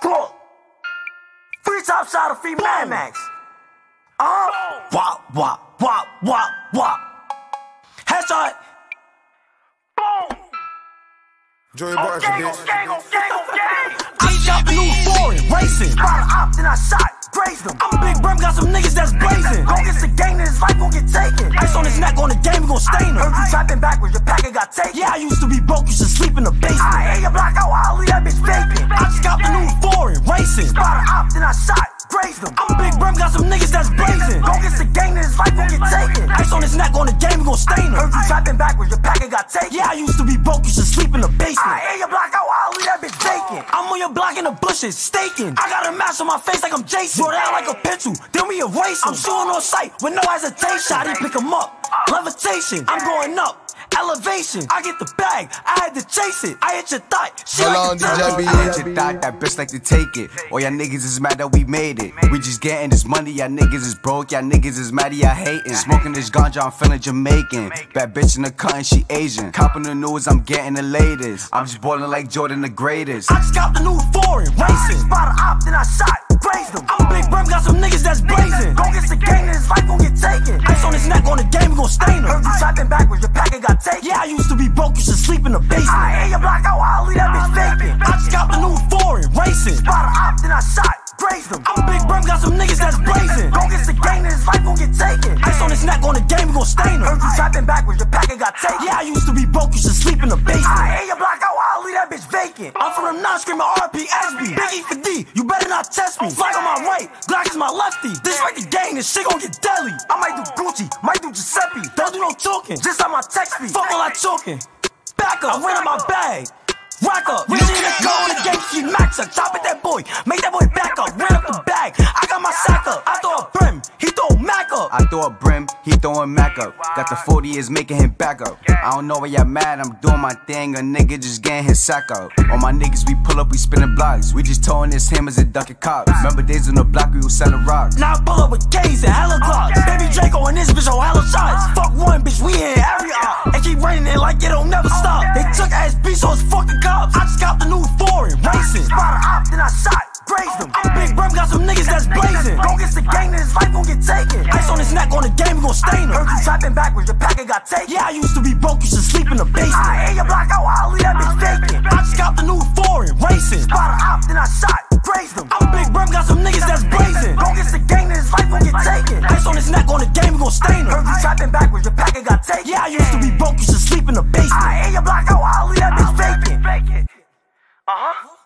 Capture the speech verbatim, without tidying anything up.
Cool. Free top shot of free Mad Max. Uh, wop, wop, wop, wop, wop. Headshot. Boom. Joey Barker, Okay, bitch. okay, okay, okay. I shot the new foreign, racing. Spot an op, then I shot, grazed him. I'm a big brim, got some niggas that's blazing. Gon' get the game, then his life gon' get taken. Ice on his neck, on the game, we gon' stain him. Heard you trapping backwards, your packet got taken. Yeah, I used to be broke, you should sleep in the basement. I ate your block out, I'll leave that bitch vaping. I just got the new foreign, racing. Spot an op, then I shot, grazed him. I'm a big brim, got some niggas that's blazing. Gon' get the game, then his life gon' get taken. Ice on his neck, on the game, we gon' stain him. Heard you trapping backwards, your packet got taken. Yeah, I used to be broke, you should sleep in the basement. I ate your block out, I'll leave that bitch vacant. I'm on your block in the bushes, staking. I got a mask on my face like I'm Jason. Throw down like a pencil, then we erase him. I'm shooting on sight with no hesitation. Shot it, pick him up. Levitation, I'm going up. Elevation, I get the bag, I had to chase it. I hit your thought, she How like long to did y'all tell be it. I hit your thought, that bitch like to take it. All y'all niggas is mad that we made it. We just getting this money, y'all niggas is broke. Y'all niggas is mad, y'all hating. Smoking this ganja, I'm feeling Jamaican. Bad bitch in the cut and she Asian. Copping the news, I'm getting the latest. I'm just ballin' like Jordan the greatest. I just got the new foreign, racing. Spot an op, then I shot, grazed him. I'm a big brim, got some niggas that's blazing. Gon' get the game, then his life gon' get taken. Ice on his neck, on the game, we gon' stain him. Heard you trapping backwards, your packet got taken. Yeah, I used to be broke, you should sleep in the basement. I ate your block out, I'll leave that bitch vacant. I just got the new foreign, racing. Spot an op, then I shot, grazed him. I'm a big brim, got some niggas that's blazing. Gon' get the game, then his life gon' get taken. Ice on his neck, on the game, we gon' stain him. Heard you trapping backwards, your packet got taken. Yeah, I used to be broke, you should sleep in the basement. I ate your block out, I'll leave that bitch vacant. I'm from the non screaming R P S B. Biggie for D, you better not test me. Flag on my right, Glock is my lefty. This right the gang, this shit gon' get deadly. I might do Gucci, might do Giuseppe. Don't do no talking, just on my text me. Fuck all that talking. Back up, I ran out my bag. Rack up, reach in the car on the game, she max up. Chop at that boy, make that boy back up. Ran up the bag, I got my sack up. I throw a brim, he throw a mac up. I throw a brim, he throwin' Mac up. Got the forty is making him back up. I don't know why y'all mad, I'm doing my thing. A nigga just getting his sack up. All my niggas, we pull up, we spinning blocks. We just towing this hammers and ducking cops. Remember days on the block, we was selling rocks. Now I pull up with K's and hella clocks. Baby Draco and this bitch on hella shots. Fuck one bitch, we in every op. And keep raining it like it don't never stop. They took ass beats on his fucking cops. I just got the new foreign, racing. Spot an op, then I shot, grazed him. I'm a big brim, got some niggas that's blazing. Gon' get the game, then his life gon' get taken. Ice on his neck, on the game, we gon' stain him. Heard you trapping backwards, your packet got taken. Yeah, I used to be broke, you should sleep in the basement. I ate your block out, I'll leave that bitch vacant. I just got the new foreign, racing. Spot an op, then I shot, grazed him. I'm a big brim, got some niggas that's blazing. Gon' get the game, then his life gon' get taken. Ice on his neck, on the game, we gon' stain him. Heard you trapping backwards, your packet got taken. Yeah, I used to be broke, you should sleep in the basement. I ate your block out, I'll leave that bitch vacant. Uh-huh.